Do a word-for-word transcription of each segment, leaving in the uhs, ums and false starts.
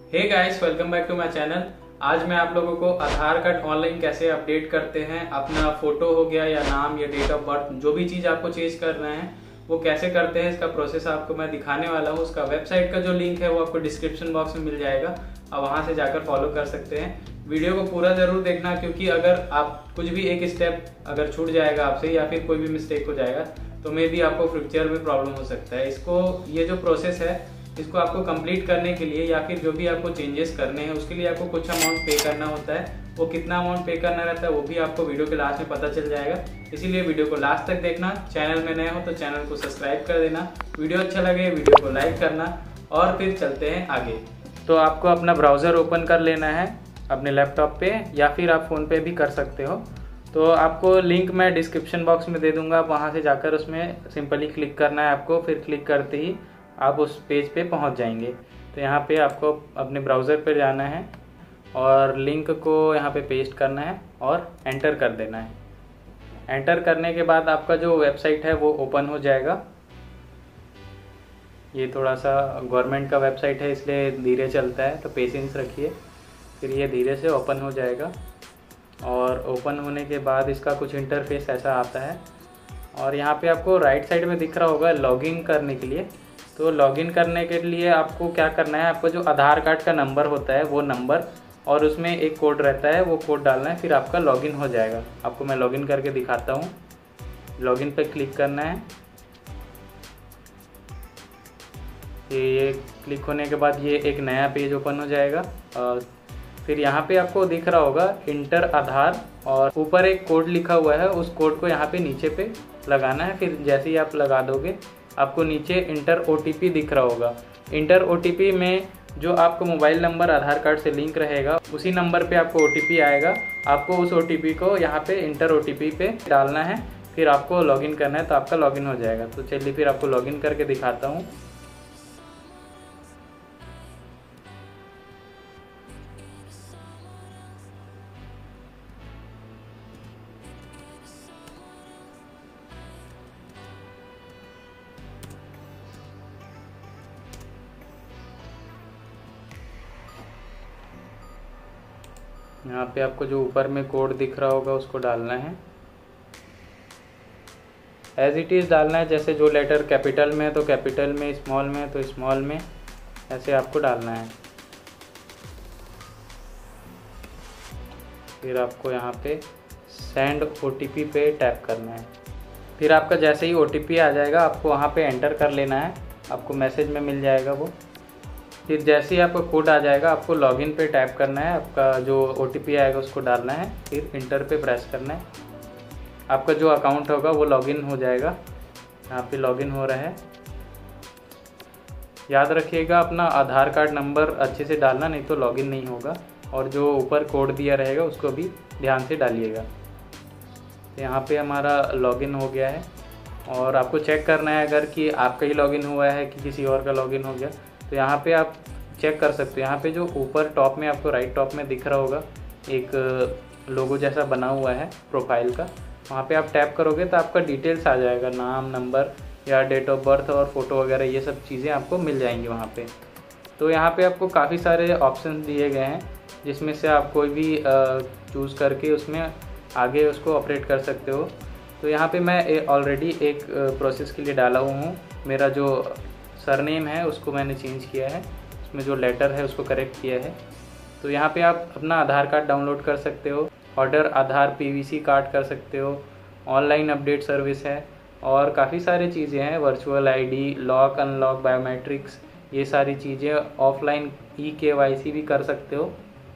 Hey guys, welcome back to my channel. आज मैं आप लोगों को आधार कार्ड ऑनलाइन कैसे अपडेट करते हैं, अपना फोटो हो गया या नाम या डेट ऑफ बर्थ, जो भी चीज आपको चेंज करना है वो कैसे करते हैं, इसका प्रोसेस आपको मैं दिखाने वाला हूँ। उसका वेबसाइट का जो लिंक है वो आपको डिस्क्रिप्शन बॉक्स में मिल जाएगा, आप वहां से जाकर फॉलो कर सकते हैं। वीडियो को पूरा जरूर देखना, क्योंकि अगर आप कुछ भी एक स्टेप अगर छूट जाएगा आपसे या फिर कोई भी मिस्टेक हो जाएगा तो मे भी आपको फ्यूचर में प्रॉब्लम हो सकता है। इसको ये जो प्रोसेस है इसको आपको कंप्लीट करने के लिए या फिर जो भी आपको चेंजेस करने हैं उसके लिए आपको कुछ अमाउंट पे करना होता है। वो कितना अमाउंट पे करना रहता है वो भी आपको वीडियो के लास्ट में पता चल जाएगा, इसीलिए वीडियो को लास्ट तक देखना। चैनल में नए हो तो चैनल को सब्सक्राइब कर देना, वीडियो अच्छा लगे वीडियो को लाइक करना। और फिर चलते हैं आगे। तो आपको अपना ब्राउज़र ओपन कर लेना है अपने लैपटॉप पे, या फिर आप फ़ोन पे भी कर सकते हो। तो आपको लिंक मैं डिस्क्रिप्शन बॉक्स में दे दूंगा, आप वहाँ से जाकर उसमें सिंपली क्लिक करना है आपको। फिर क्लिक करते ही आप उस पेज पे पहुंच जाएंगे। तो यहाँ पे आपको अपने ब्राउज़र पे जाना है और लिंक को यहाँ पे पेस्ट करना है और एंटर कर देना है। एंटर करने के बाद आपका जो वेबसाइट है वो ओपन हो जाएगा। ये थोड़ा सा गवर्नमेंट का वेबसाइट है इसलिए धीरे चलता है, तो पेशेंस रखिए। फिर ये धीरे से ओपन हो जाएगा और ओपन होने के बाद इसका कुछ इंटरफेस ऐसा आता है। और यहाँ पे आपको राइट साइड में दिख रहा होगा लॉगिन करने के लिए। तो लॉगिन करने के लिए आपको क्या करना है, आपको जो आधार कार्ड का नंबर होता है वो नंबर और उसमें एक कोड रहता है वो कोड डालना है, फिर आपका लॉगिन हो जाएगा। आपको मैं लॉगिन करके दिखाता हूँ। लॉगिन पे क्लिक करना है। ये क्लिक होने के बाद ये एक नया पेज ओपन हो जाएगा। और फिर यहाँ पे आपको दिख रहा होगा इंटर आधार और ऊपर एक कोड लिखा हुआ है, उस कोड को यहाँ पे नीचे पे लगाना है। फिर जैसे ही आप लगा दोगे आपको नीचे इंटर ओटीपी दिख रहा होगा। इंटर ओटीपी में जो आपको मोबाइल नंबर आधार कार्ड से लिंक रहेगा उसी नंबर पे आपको ओटीपी आएगा। आपको उस ओटीपी को यहाँ पे इंटर ओटीपी पे डालना है, फिर आपको लॉगिन करना है, तो आपका लॉगिन हो जाएगा। तो चलिए फिर आपको लॉगिन करके दिखाता हूँ। यहाँ पे आपको जो ऊपर में कोड दिख रहा होगा उसको डालना है, एज इट इज़ डालना है। जैसे जो लेटर कैपिटल में है तो कैपिटल में, स्मॉल में है तो स्मॉल में, ऐसे आपको डालना है। फिर आपको यहाँ पे सेंड ओटीपी पे टैप करना है। फिर आपका जैसे ही ओटीपी आ जाएगा आपको वहाँ पे एंटर कर लेना है, आपको मैसेज में मिल जाएगा वो। फिर जैसे ही आपका कोड आ जाएगा आपको लॉगिन पे टैप करना है, आपका जो ओटीपी आएगा उसको डालना है, फिर इंटर पे प्रेस करना है। आपका जो अकाउंट होगा वो लॉगिन हो जाएगा। यहाँ पे लॉगिन हो रहा है। याद रखिएगा अपना आधार कार्ड नंबर अच्छे से डालना, नहीं तो लॉगिन नहीं होगा। और जो ऊपर कोड दिया रहेगा उसको भी ध्यान से डालिएगा। यहाँ पे हमारा लॉगिन हो गया है और आपको चेक करना है अगर कि आपका ही लॉगिन हुआ है कि किसी और का लॉगिन हो गया, तो यहाँ पे आप चेक कर सकते हो। यहाँ पे जो ऊपर टॉप में आपको राइट टॉप में दिख रहा होगा एक लोगो जैसा बना हुआ है प्रोफाइल का, वहाँ पे आप टैप करोगे तो आपका डिटेल्स आ जाएगा, नाम, नंबर या डेट ऑफ बर्थ और फोटो वगैरह ये सब चीज़ें आपको मिल जाएंगी वहाँ पे। तो यहाँ पे आपको काफ़ी सारे ऑप्शन दिए गए हैं जिसमें से आप कोई भी चूज़ करके उसमें आगे उसको ऑपरेट कर सकते हो। तो यहाँ पे मैं ऑलरेडी एक प्रोसेस के लिए डाला हुआ हूँ। मेरा जो सरनेम है उसको मैंने चेंज किया है, उसमें जो लेटर है उसको करेक्ट किया है। तो यहाँ पे आप अपना आधार कार्ड डाउनलोड कर सकते हो, ऑर्डर आधार पीवीसी कार्ड कर सकते हो, ऑनलाइन अपडेट सर्विस है और काफ़ी सारी चीज़ें हैं, virtual ID, lock unlock, biometrics, ये सारी चीज़ें। ऑफलाइन ई केवाईसी भी कर सकते हो।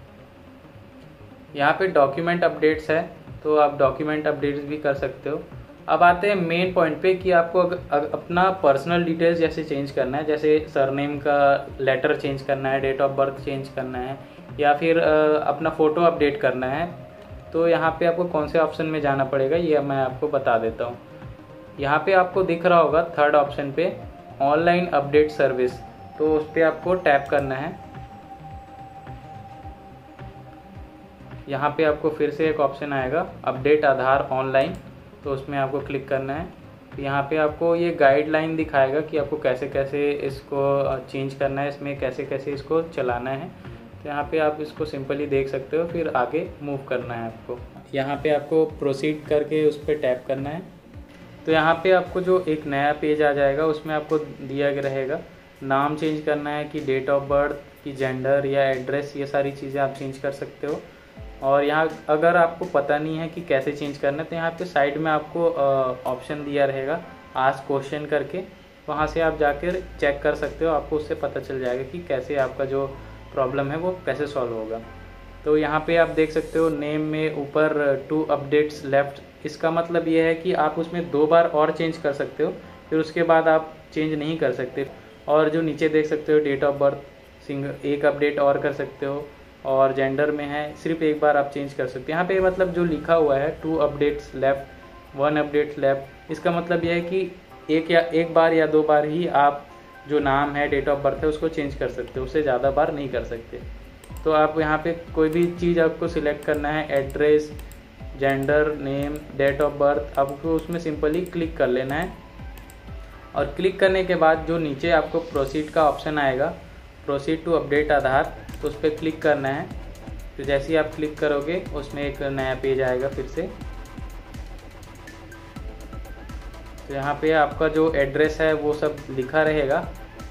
यहाँ पे डॉक्यूमेंट अपडेट्स है तो आप डॉक्यूमेंट अपडेट्स भी कर सकते हो। अब आते हैं मेन पॉइंट पे कि आपको अपना पर्सनल डिटेल्स जैसे चेंज करना है, जैसे सरनेम का लेटर चेंज करना है, डेट ऑफ बर्थ चेंज करना है या फिर अपना फ़ोटो अपडेट करना है, तो यहाँ पे आपको कौन से ऑप्शन में जाना पड़ेगा ये मैं आपको बता देता हूँ। यहाँ पे आपको दिख रहा होगा थर्ड ऑप्शन पे ऑनलाइन अपडेट सर्विस, तो उस पर आपको टैप करना है। यहाँ पे आपको फिर से एक ऑप्शन आएगा अपडेट आधार ऑनलाइन, तो उसमें आपको क्लिक करना है। तो यहाँ पे आपको ये गाइडलाइन दिखाएगा कि आपको कैसे कैसे इसको चेंज करना है, इसमें कैसे कैसे इसको चलाना है। तो यहाँ पे आप इसको सिंपली देख सकते हो, फिर आगे मूव करना है आपको। यहाँ पे आपको प्रोसीड करके उस पर टैप करना है। तो यहाँ पे आपको जो एक नया पेज आ जाएगा उसमें आपको दिया रहेगा नाम चेंज करना है कि डेट ऑफ बर्थ की जेंडर या एड्रेस, ये सारी चीज़ें आप चेंज कर सकते हो। और यहाँ अगर आपको पता नहीं है कि कैसे चेंज करना है तो यहाँ पे साइड में आपको ऑप्शन दिया रहेगा आस्क क्वेश्चन करके, वहाँ से आप जाकर चेक कर सकते हो, आपको उससे पता चल जाएगा कि कैसे आपका जो प्रॉब्लम है वो कैसे सॉल्व होगा। तो यहाँ पे आप देख सकते हो नेम में ऊपर टू अपडेट्स लेफ्ट, इसका मतलब ये है कि आप उसमें दो बार और चेंज कर सकते हो, फिर उसके बाद आप चेंज नहीं कर सकते। और जो नीचे देख सकते हो डेट ऑफ बर्थ सिंगल एक अपडेट और कर सकते हो, और जेंडर में है सिर्फ एक बार आप चेंज कर सकते हो। यहाँ पे मतलब जो लिखा हुआ है two updates left one update left, इसका मतलब यह है कि एक या एक बार या दो बार ही आप जो नाम है डेट ऑफ बर्थ है उसको चेंज कर सकते हो, उससे ज़्यादा बार नहीं कर सकते। तो आप यहाँ पे कोई भी चीज़ आपको सिलेक्ट करना है, address, gender, name, date of birth, आपको उसमें सिंपली क्लिक कर लेना है। और क्लिक करने के बाद जो नीचे आपको प्रोसीड का ऑप्शन आएगा, प्रोसीड टू अपडेट आधार, तो उस पर क्लिक करना है। तो जैसे ही आप क्लिक करोगे उसमें एक नया पेज आएगा फिर से। तो यहाँ पे आपका जो एड्रेस है वो सब लिखा रहेगा,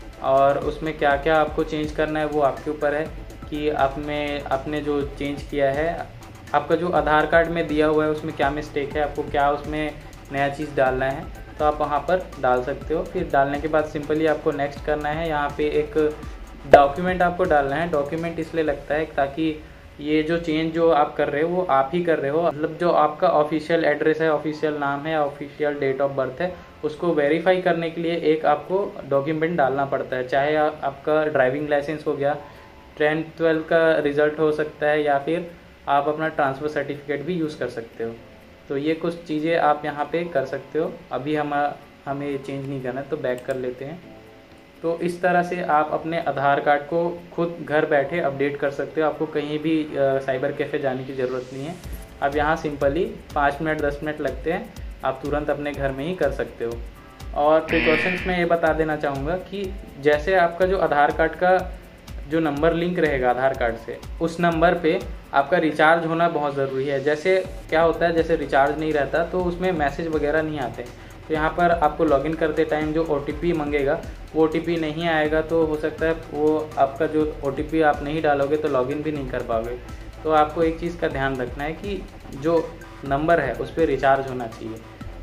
और उसमें क्या क्या आपको चेंज करना है वो आपके ऊपर है कि आपने आपने जो चेंज किया है, आपका जो आधार कार्ड में दिया हुआ है उसमें क्या मिस्टेक है, आपको क्या उसमें नया चीज़ डालना है, तो आप वहाँ पर डाल सकते हो। फिर डालने के बाद सिंपली आपको नेक्स्ट करना है। यहाँ पे एक डॉक्यूमेंट आपको डालना है। डॉक्यूमेंट इसलिए लगता है ताकि ये जो चेंज जो आप कर रहे हो वो आप ही कर रहे हो, मतलब जो आपका ऑफिशियल एड्रेस है, ऑफिशियल नाम है, ऑफिशियल डेट ऑफ बर्थ है, उसको वेरीफाई करने के लिए एक आपको डॉक्यूमेंट डालना पड़ता है। चाहे आ, आपका ड्राइविंग लाइसेंस हो गया, टेंथ ट्वेल्थ का रिज़ल्ट हो सकता है, या फिर आप अपना ट्रांसफ़र सर्टिफिकेट भी यूज़ कर सकते हो। तो ये कुछ चीज़ें आप यहाँ पे कर सकते हो। अभी हम हमें चेंज नहीं करना, तो बैक कर लेते हैं। तो इस तरह से आप अपने आधार कार्ड को खुद घर बैठे अपडेट कर सकते हो। आपको कहीं भी साइबर कैफ़े जाने की ज़रूरत नहीं है। अब यहाँ सिंपली पाँच मिनट दस मिनट लगते हैं, आप तुरंत अपने घर में ही कर सकते हो। और प्रिकॉशंस में ये बता देना चाहूँगा कि जैसे आपका जो आधार कार्ड का जो नंबर लिंक रहेगा आधार कार्ड से, उस नंबर पे आपका रिचार्ज होना बहुत ज़रूरी है। जैसे क्या होता है, जैसे रिचार्ज नहीं रहता तो उसमें मैसेज वगैरह नहीं आते। तो यहाँ पर आपको लॉगिन करते टाइम जो ओ टी पी मंगेगा वो ओ टी पी नहीं आएगा, तो हो सकता है वो आपका जो ओ टी पी आप नहीं डालोगे तो लॉगिन भी नहीं कर पाओगे। तो आपको एक चीज़ का ध्यान रखना है कि जो नंबर है उस पर रिचार्ज होना चाहिए।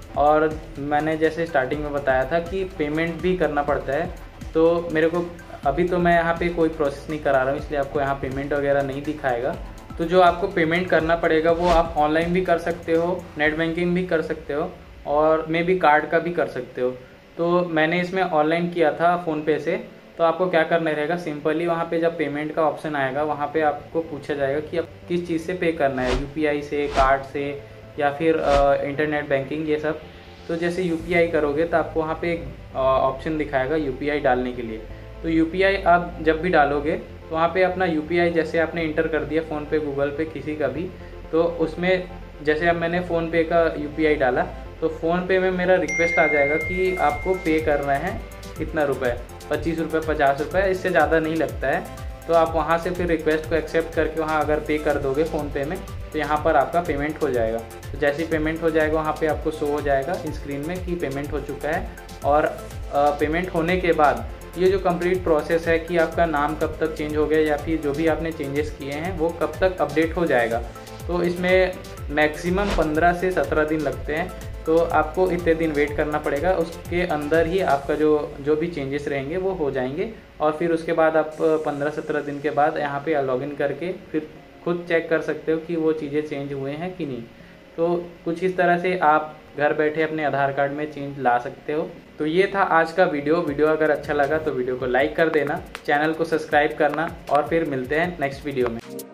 और मैंने जैसे स्टार्टिंग में बताया था कि पेमेंट भी करना पड़ता है, तो मेरे को अभी तो मैं यहाँ पे कोई प्रोसेस नहीं करा रहा हूँ, इसलिए आपको यहाँ पेमेंट वगैरह नहीं दिखाएगा। तो जो आपको पेमेंट करना पड़ेगा वो आप ऑनलाइन भी कर सकते हो, नेट बैंकिंग भी कर सकते हो, और मे भी कार्ड का भी कर सकते हो। तो मैंने इसमें ऑनलाइन किया था फ़ोनपे से। तो आपको क्या करना रहेगा, सिंपली वहाँ पे जब पेमेंट का ऑप्शन आएगा वहाँ पे आपको पूछा जाएगा कि आप किस चीज़ से पे करना है, यूपीआई से, कार्ड से, या फिर इंटरनेट बैंकिंग, ये सब। तो जैसे यूपीआई करोगे तो आपको वहाँ पे एक ऑप्शन दिखाएगा यूपीआई डालने के लिए। तो यूपीआई आप जब भी डालोगे तो वहाँ पे अपना यूपीआई जैसे आपने इंटर कर दिया फ़ोनपे, गूगल पे, किसी का भी, तो उसमें जैसे अब मैंने फ़ोनपे का यूपीआई डाला तो फ़ोनपे में मेरा रिक्वेस्ट आ जाएगा कि आपको पे करना है कितना रुपए, पच्चीस रुपये, पचास रुपये, इससे ज़्यादा नहीं लगता है। तो आप वहाँ से फिर रिक्वेस्ट को एक्सेप्ट करके वहाँ अगर पे कर दोगे फ़ोनपे में तो यहाँ पर आपका पेमेंट हो जाएगा। तो जैसे ही पेमेंट हो जाएगा वहाँ पे आपको शो हो जाएगा स्क्रीन में कि पेमेंट हो चुका है। और पेमेंट होने के बाद ये जो कंप्लीट प्रोसेस है कि आपका नाम कब तक चेंज हो गया या फिर जो भी आपने चेंजेस किए हैं वो कब तक अपडेट हो जाएगा, तो इसमें मैक्सिमम पंद्रह से सत्रह दिन लगते हैं। तो आपको इतने दिन वेट करना पड़ेगा, उसके अंदर ही आपका जो जो भी चेंजेस रहेंगे वो हो जाएंगे। और फिर उसके बाद आप पंद्रह सत्रह दिन के बाद यहाँ पे लॉगिन करके फिर खुद चेक कर सकते हो कि वो चीज़ें चेंज हुए हैं कि नहीं। तो कुछ इस तरह से आप घर बैठे अपने आधार कार्ड में चेंज ला सकते हो। तो ये था आज का वीडियो। वीडियो अगर अच्छा लगा तो वीडियो को लाइक कर देना, चैनल को सब्सक्राइब करना, और फिर मिलते हैं नेक्स्ट वीडियो में।